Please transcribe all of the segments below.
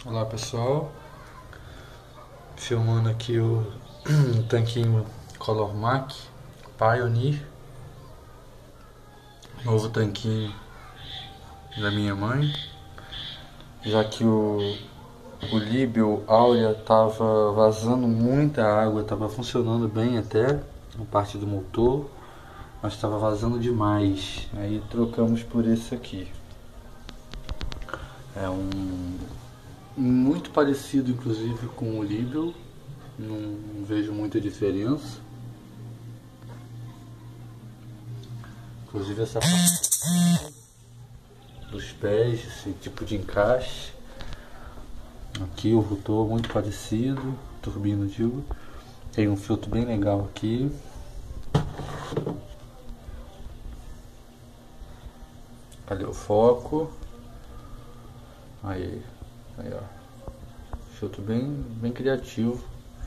Olá pessoal, filmando aqui o tanquinho Color Mac Pioneer, novo tanquinho da minha mãe, já que o Libel Aurea tava vazando muita água, tava funcionando bem até na parte do motor, mas estava vazando demais, aí trocamos por esse aqui. É muito parecido inclusive com o Libel, não vejo muita diferença. Inclusive essa parte dos pés, esse tipo de encaixe. Aqui o rotor muito parecido, turbina digo. Tem um filtro bem legal aqui. Cadê o foco? Aí ó. Filtro bem criativo.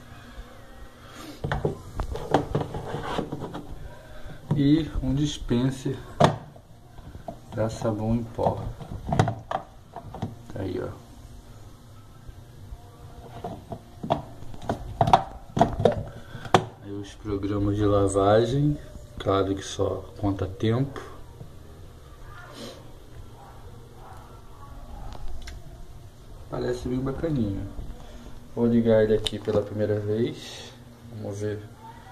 E um dispenser para sabão em pó. Aí, ó. Aí os programas de lavagem, claro que só conta tempo. Parece bem bacaninha. Vou ligar ele aqui pela primeira vez. Vamos ver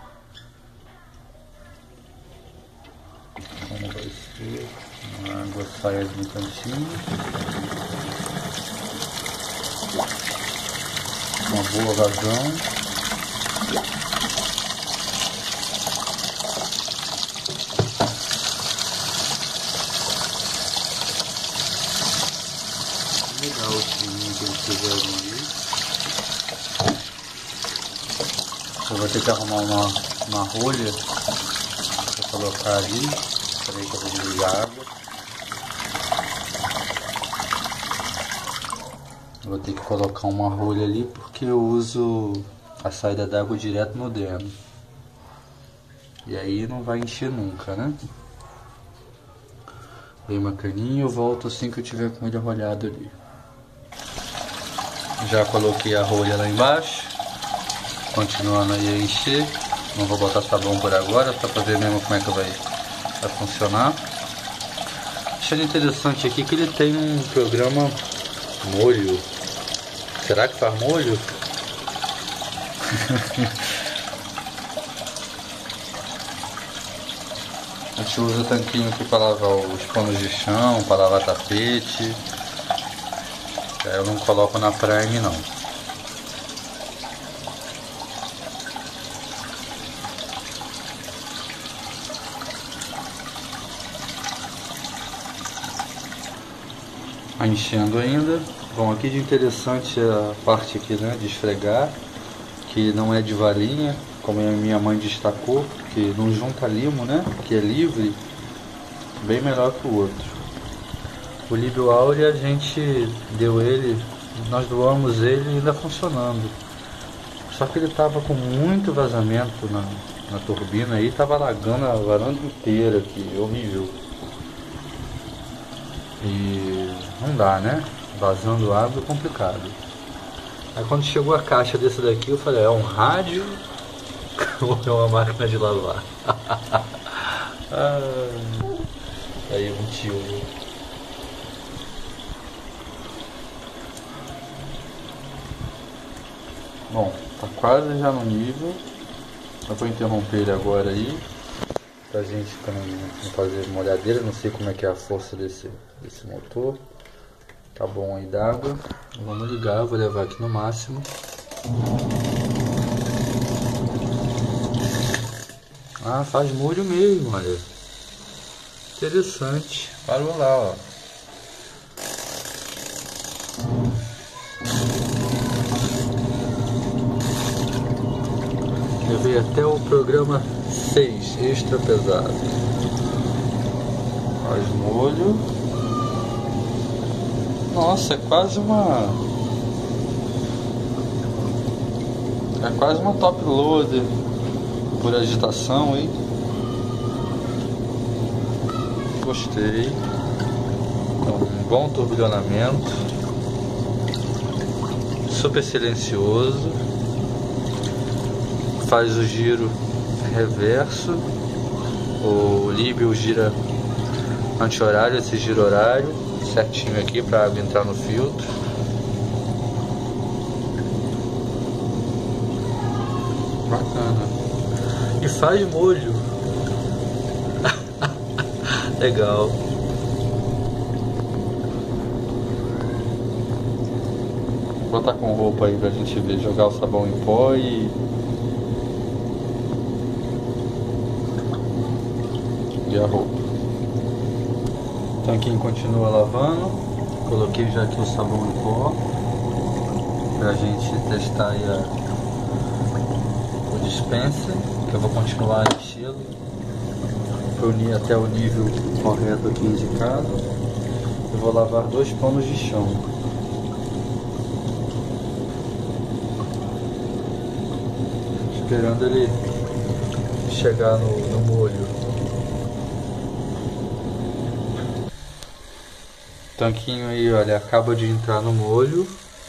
como vai ser. A água sai ali no cantinho. Uma boa vazão. Legal o fininho que eles fizeram ali. Eu vou ter que arrumar uma rolha para colocar ali. Peraí que eu vou desligar a água. Eu vou ter que colocar uma rolha ali porque eu uso a saída d'água direto no derno. E aí não vai encher nunca, né? Bem bacaninho, eu volto assim que eu tiver com ele arrolhado ali. Já coloquei a rolha lá embaixo, continuando aí a encher. Não vou botar sabão por agora, só para ver mesmo como é que vai funcionar. Achando interessante aqui que ele tem um programa molho. Será que faz molho? A gente usa o tanquinho aqui para lavar os panos de chão, para lavar tapete. Eu não coloco na prime não. Enchendo ainda. Bom, aqui de interessante a parte aqui, né, de esfregar, que não é de varinha, como a minha mãe destacou, que não junta limo, né, que é livre, bem melhor que o outro. O Libel Aurea a gente deu ele, nós doamos ele ainda funcionando. Só que ele estava com muito vazamento na turbina aí, estava alagando a varanda inteira aqui, horrível. E não dá, né? Vazando água é complicado. Aí quando chegou a caixa desse daqui eu falei, é um rádio ou é uma máquina de lavar? Aí um tio. Bom, tá quase já no nível. Eu vou interromper ele agora aí, pra gente não fazer molhadeira. Não sei como é que é a força desse motor. Tá bom aí d'água. Vamos ligar, eu vou levar aqui no máximo. Ah, faz molho mesmo, olha. Interessante. Parou lá, ó. Levei até o programa 6, extra pesado. Faz molho. Nossa, é quase uma top loader por agitação aí. Gostei. Um bom turbilhonamento. super silencioso, faz o giro reverso, o líbio gira anti-horário, esse giro horário certinho aqui para a água entrar no filtro. Bacana. E faz molho. Legal. Vou botar com roupa aí pra gente ver, jogar o sabão em pó e a roupa. O tanquinho continua lavando. Coloquei já aqui o sabão em pó pra gente testar aí o dispenser, que eu vou continuar enchendo para unir até o nível correto aqui indicado. Eu vou lavar 2 panos de chão. Esperando ele chegar no molho. O tanquinho aí, olha, acaba de entrar no molho.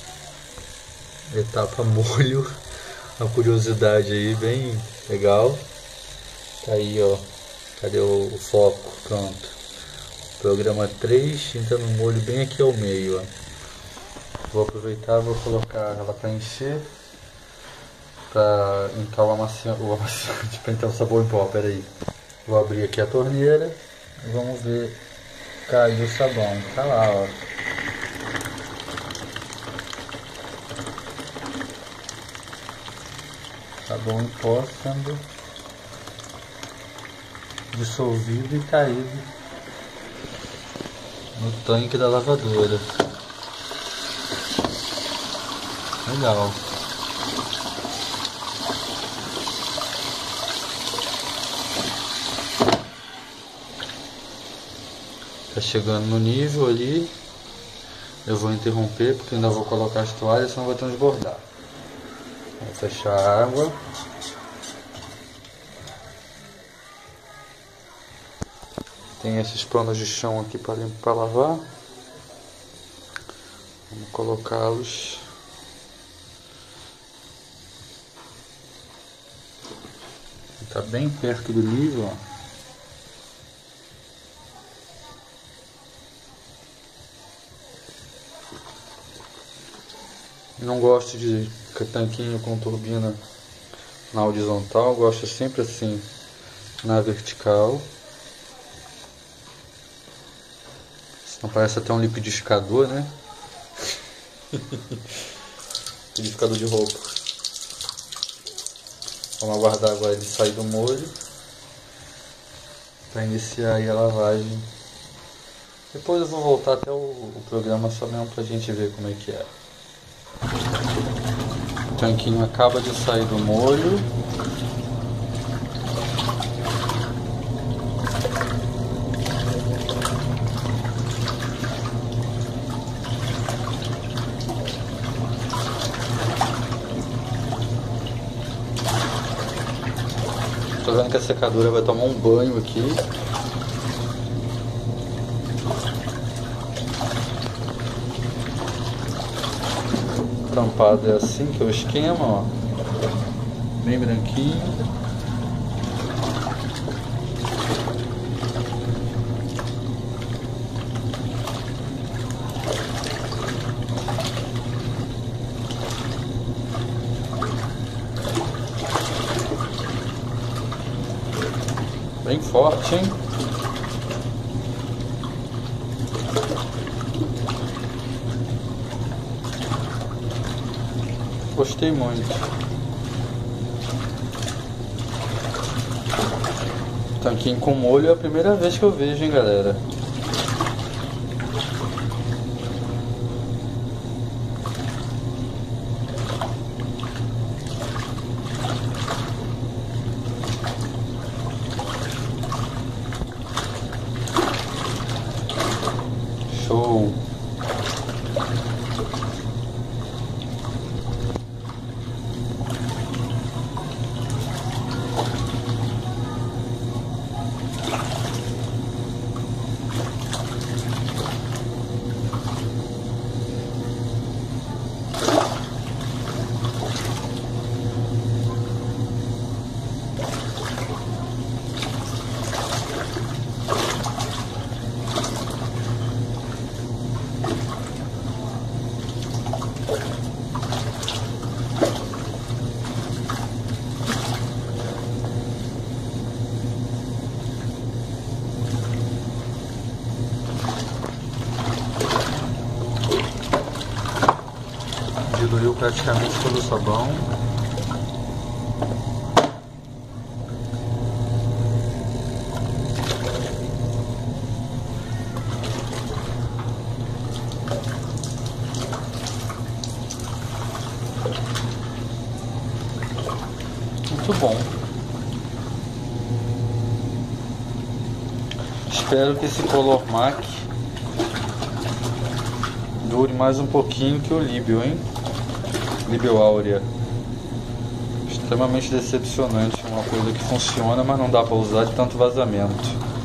Etapa molho. Uma curiosidade aí bem legal. Tá aí, ó. Cadê o foco? Pronto. Programa 3, entra no molho bem aqui ao meio, ó. Vou aproveitar, vou colocar ela para encher. Para entrar o amaciante, para entrar o sabão em pó, peraí. Vou abrir aqui a torneira e vamos ver. Caiu o sabão, tá lá, ó. Sabão em pó sendo dissolvido e caído no tanque da lavadora. Legal. Tá chegando no nível ali. Eu vou interromper porque ainda vou colocar as toalhas, senão vai transbordar. Vou fechar a água. Tem esses panos de chão aqui para lavar. Vamos colocá-los. Está bem perto do nível, ó. Não gosto de tanquinho com turbina na horizontal, gosto sempre assim na vertical. Não parece até um liquidificador, né? Liquidificador de roupa. Vamos aguardar agora ele sair do molho para iniciar aí a lavagem. Depois eu vou voltar até o programa só mesmo pra gente ver como é que é. O tanquinho acaba de sair do molho. Tô vendo que a secadora vai tomar um banho aqui. Tampado é assim que é o esquema, ó. Bem branquinho. Bem forte, hein? Gostei muito. Tanquinho com molho é a primeira vez que eu vejo, hein, galera. Show. diluiu praticamente todo o sabão. Muito bom. Espero que esse Color Mac dure mais um pouquinho que o Libio, hein? Libio Áurea. Extremamente decepcionante. Uma coisa que funciona, mas não dá para usar de tanto vazamento.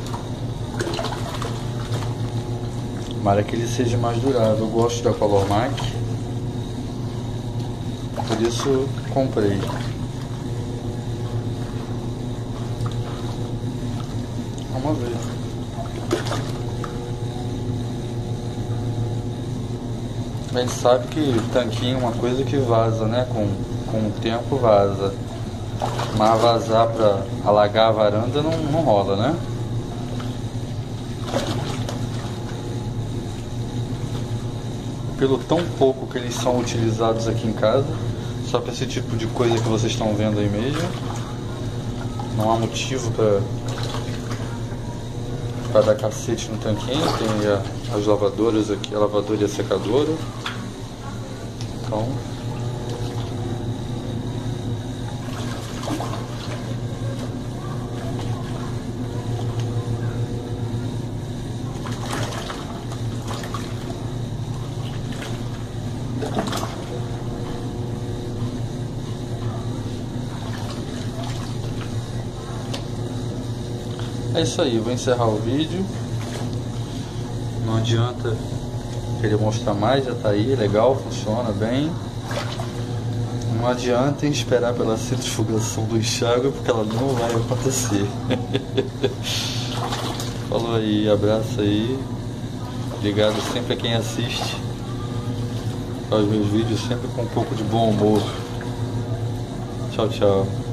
Tomara que ele seja mais durável. Eu gosto da Color Mac, por isso comprei. Vamos ver. A gente sabe que tanquinho é uma coisa que vaza, né? Com o tempo vaza. Mas vazar pra alagar a varanda não rola, né? Pelo tão pouco que eles são utilizados aqui em casa, só para esse tipo de coisa que vocês estão vendo aí mesmo, não há motivo para dar cacete no tanquinho. Tem as lavadoras aqui, a lavadora e a secadora. Então, é isso aí, vou encerrar o vídeo. Não adianta querer mostrar mais, já tá aí, legal, funciona bem. Não adianta esperar pela centrifugação do enxágue, porque ela não vai acontecer. Falou aí, abraço aí. Obrigado sempre a quem assiste aos meus vídeos, sempre com um pouco de bom humor. Tchau, tchau.